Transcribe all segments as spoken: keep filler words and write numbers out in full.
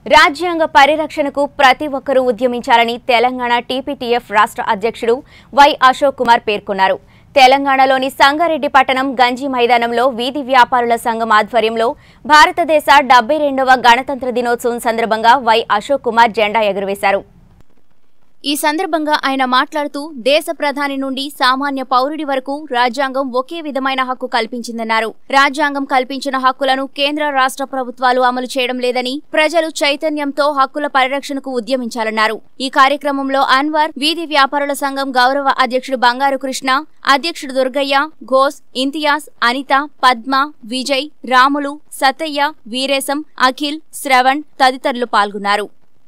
రాజ్యాంగ పరిరక్షణకు ప్రతి ఒక్కరూ ఉద్యమించాలని తెలంగాణ టీపీటీఎఫ్ రాష్ట్ర అధ్యక్షుడు వై అశోక్ కుమార్ పేర్కొన్నారు. తెలంగాణలోని సంగారెడ్డి పట్టణం గంజి మైదానంలో వీధి వ్యాపారుల సంఘం ఆధ్వర్యంలో భారతదేశ డెబ్బై రెండవ గణతంత్ర దినోత్సవం సందర్భంగా వై అశోక్ కుమార్ జెండా ఎగురవేశారు. ఈ సందర్భంగా ఆయన మాట్లాడుతూ దేశ ప్రధాని నుండి సామాన్య పౌరుడి వరకు రాజ్యాంగం ఒకే విధమైన హక్కు కల్పించిందన్నారు. రాజ్యాంగం కల్పించిన హక్కులను కేంద్ర రాష్ట్ర ప్రభుత్వాలు అమలు చేయడం లేదని ప్రజలు చైతన్యంతో హక్కుల పరిరక్షణకు ఉద్యమించాలన్నారు. ఈ కార్యక్రమంలో అన్వర్, వీధి వ్యాపారుల సంఘం గౌరవ అధ్యక్షుడు బంగారు కృష్ణ, అధ్యక్షుడు దుర్గయ్య, ఘోష్, ఇంతియాజ్, అనిత, పద్మ, విజయ్, రాములు, సత్తయ్య, వీరేశం, అఖిల్, శ్రవణ్ తదితరులు పాల్గొన్నారు.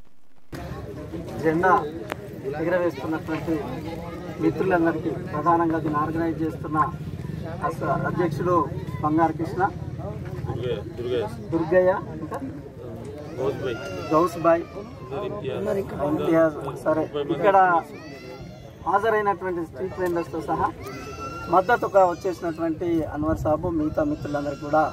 ఎగరవేస్తున్నటువంటి మిత్రులందరికీ ప్రధానంగా దీన్ని ఆర్గనైజ్ చేస్తున్న అధ్యక్షుడు బంగారు కృష్ణ, దుర్గయ్య, ఇంకా గౌస్ బాయ్, ఇంతియాజ్, సరే ఇక్కడ హాజరైనటువంటి స్ట్రీట్ వెండర్స్తో సహా మద్దతుగా వచ్చేసినటువంటి అన్వర్ సాబు, మిగతా మిత్రులందరికీ కూడా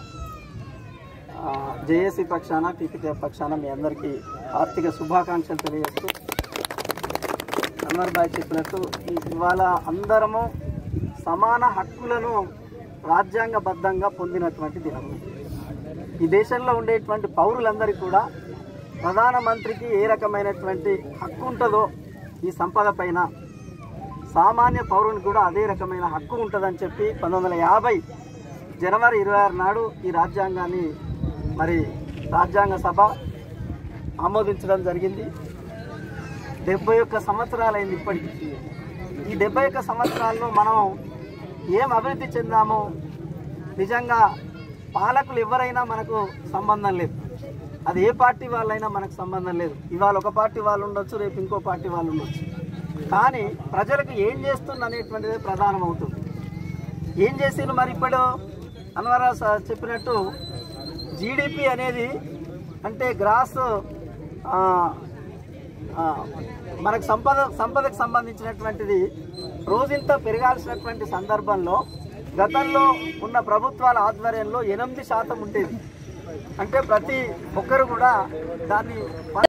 జేఏసీ పక్షాన టీపీటీఎఫ్ పక్షాన మీ అందరికీ ఆర్థిక శుభాకాంక్షలు తెలియజేస్తూ, అన్వర్ భాయ్ చెప్పినట్టు ఇవాళ అందరము సమాన హక్కులను రాజ్యాంగబద్ధంగా పొందినటువంటి దినం. ఈ దేశంలో ఉండేటువంటి పౌరులందరికీ కూడా ప్రధానమంత్రికి ఏ రకమైనటువంటి హక్కు ఉంటుందో ఈ సంపద పైన సామాన్య పౌరునికి కూడా అదే రకమైన హక్కు ఉంటుందని చెప్పి పంతొమ్మిది వందల యాభై జనవరి ఇరవై ఆరు నాడు ఈ రాజ్యాంగాన్ని మరి రాజ్యాంగ సభ ఆమోదించడం జరిగింది. డెబ్బై ఒక్క సంవత్సరాలైంది ఇప్పటికి. ఈ డెబ్బై ఒక్క సంవత్సరాల్లో మనం ఏం అభివృద్ధి చెందామో నిజంగా పాలకులు ఎవరైనా మనకు సంబంధం లేదు, అది ఏ పార్టీ వాళ్ళైనా మనకు సంబంధం లేదు. ఇవాళ ఒక పార్టీ వాళ్ళు ఉండొచ్చు, రేపు ఇంకో పార్టీ వాళ్ళు ఉండొచ్చు, కానీ ప్రజలకు ఏం చేస్తుంది అనేటువంటిది ప్రధానం అవుతుంది. ఏం చేసిండ్రు మరి ఇప్పుడు అన్వరా చెప్పినట్టు జీడిపి అనేది అంటే గ్రాస్ మనకు సంపద సంపదకు సంబంధించినటువంటిది రోజంతా పెరగాల్సినటువంటి సందర్భంలో గతంలో ఉన్న ప్రభుత్వాల ఆధ్వర్యంలో ఎనిమిది శాతం ఉండేది. అంటే ప్రతి ఒక్కరు కూడా దాన్ని